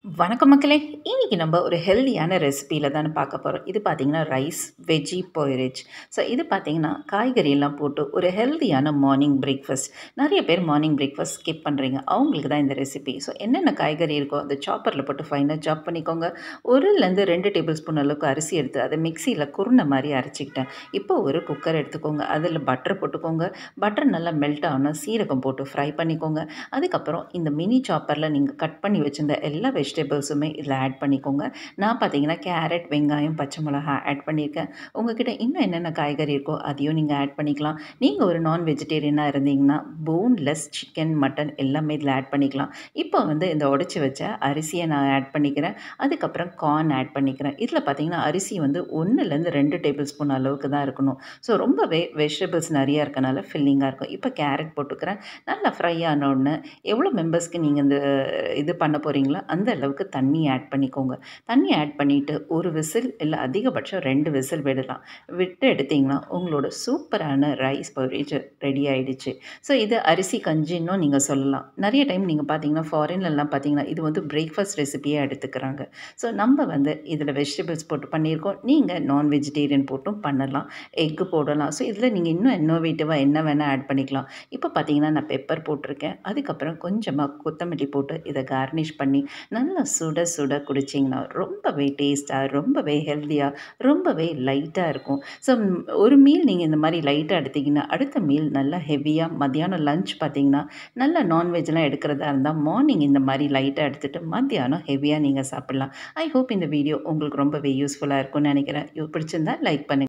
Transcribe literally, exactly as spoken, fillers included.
வணக்கம் மக்களே! இன்னைக்கு நம்ம ஒரு ஹெல்தியான ரெசிபியில தானே பார்க்க போறோம். இது பார்த்தீங்கன்னா, ரைஸ், வெஜ்ஜி போய்ரிட்ஜ். ஸோ இது பார்த்தீங்கன்னா, காய்கறி எல்லாம் போட்டு ஒரு ஹெல்தியான மார்னிங் பிரேக்ஃபாஸ்ட். நெறைய பேர் மார்னிங் பிரேக்ஃபாஸ்ட் ஸ்கிப் பண்றீங்க. அவங்களுக்கு தான் இந்த ரெசிபி. ஸோ என்னென்ன காய்கறி இருக்கோ, அத சாப்பர்ல போட்டு ஃபைனா சாப் பண்ணிக்கோங்க. ஒன்றிலிருந்து ரெண்டு டேபிள் ஸ்பூன் அளவுக்கு அரிசி எடுத்து, அத மிக்ஸியில குருண மாரி அரைச்சுக்கிட்டேன். இப்போ ஒரு குக்கர் எடுத்துக்கோங்க. அதில பட்டர் போட்டுக்கோங்க. பட்டர் நல்லா மெல்ட் ஆனா சீரகம் போட்டு ஃப்ரை பண்ணிக்கோங்க. அதுக்கப்புறம் இந்த மினி சாப்பர்ல நீங்க கட் பண்ணி வச்சிருந்த எல்லா வெஜிடபிள்ஸுமே இதில ஆட் பண்ணிக்கோங்க. நான் பார்த்தீங்கன்னா, கேரட், வெங்காயம், பச்சை மிளகா ஆட் பண்ணியிருக்கேன். உங்ககிட்ட இன்னும் என்னென்ன காய்கறி இருக்கோ, அதையும் நீங்க ஆட் பண்ணிக்கலாம். நீங்க ஒரு நான் வெஜிடேரியனா இருந்தீங்கன்னா, போன்லெஸ் சிக்கன், மட்டன் எல்லாமே இதில ஆட் பண்ணிக்கலாம். இப்போ வந்து இந்த உடைச்சு வச்ச அரிசிய நான் ஆட் பண்ணிக்கிறேன். அதுக்கப்புறம் கார்ன் ஆட் பண்ணிக்கிறேன். இதில பார்த்தீங்கன்னா, அரிசி வந்து ஒன்றிலிருந்து ரெண்டு டேபிள் ஸ்பூன் அளவுக்கு தான் இருக்கணும். ஸோ ரொம்பவே வெஜிடபிள்ஸ் நெறையா இருக்கனால ஃபில்லிங்கா இருக்கும். இப்போ கேரட் போட்டுக்கிறேன். நல்லா ஃப்ரை ஆன உடனே எவ்வளோ மெம்பர்ஸ்க்கு நீங்க இந்த இது பண்ண போறீங்களோ, அந்த அளவுக்கு தண்ணி ஆட் பண்ணிக்கோங்க. தண்ணி ஆட் பண்ணிட்டு ஒரு விசில் இல்ல அதிகபட்சம் ரெண்டு விசில் விடலாம். விட்டு எடுத்தீங்கன்னா, உங்களோட சூப்பரான ரைஸ் போர்ரிட்ஜ் ரெடி ஆயிடுச்சு. ஸோ இது அரிசி கஞ்சின்னும் நீங்க சொல்லலாம். நெறைய டைம் நீங்க பார்த்தீங்கன்னா, ஃபாரின்லலாம் பார்த்தீங்கன்னா, இது வந்து பிரேக்ஃபாஸ்ட் ரெசிபியா எடுத்துக்கிறாங்க. ஸோ நம்ம வந்து இதில வெஜிடபிள்ஸ் போட்டு பண்ணியிருக்கோம். நீங்க நான் வெஜிடேரியன் போட்டும் பண்ணலாம். எக் போடலாம். ஸோ இதில நீங்க இன்னும் இன்னோவேட்டிவா என்ன வேணா ஆட் பண்ணிக்கலாம். இப்போ பார்த்தீங்கன்னா, நான் பெப்பர் போட்டிருக்கேன். அதுக்கப்புறம் கொஞ்சமா கொத்தமல்லி போட்டு இத கார்னிஷ் பண்ணி நல்லா சுட சுட குடிச்சிங்கன்னா, ரொம்பவே டேஸ்ட்டா, ரொம்பவே ஹெல்தியா, ரொம்பவே லைட்டா இருக்கும். ஸோ ஒரு மீல் நீங்க இந்த மாரி லைட்டா எடுத்தீங்கன்னா, அடுத்த மீல் நல்லா ஹெவியா மத்தியானம் லஞ்ச் பார்த்தீங்கன்னா, நல்லா நான்வெஜ்லாம் எடுக்கிறதா இருந்தா, மார்னிங் இந்த மாரி லைட்டா எடுத்துட்டு, மத்தியானம் ஹெவியா நீங்க சாப்பிடலாம். ஐ ஹோப் இந்த வீடியோ உங்களுக்கு ரொம்பவே யூஸ்ஃபுல்லா இருக்கும்னு நெனைக்கிறேன். யூ பிடிச்சிருந்தா லைக் பண்ணுங்க.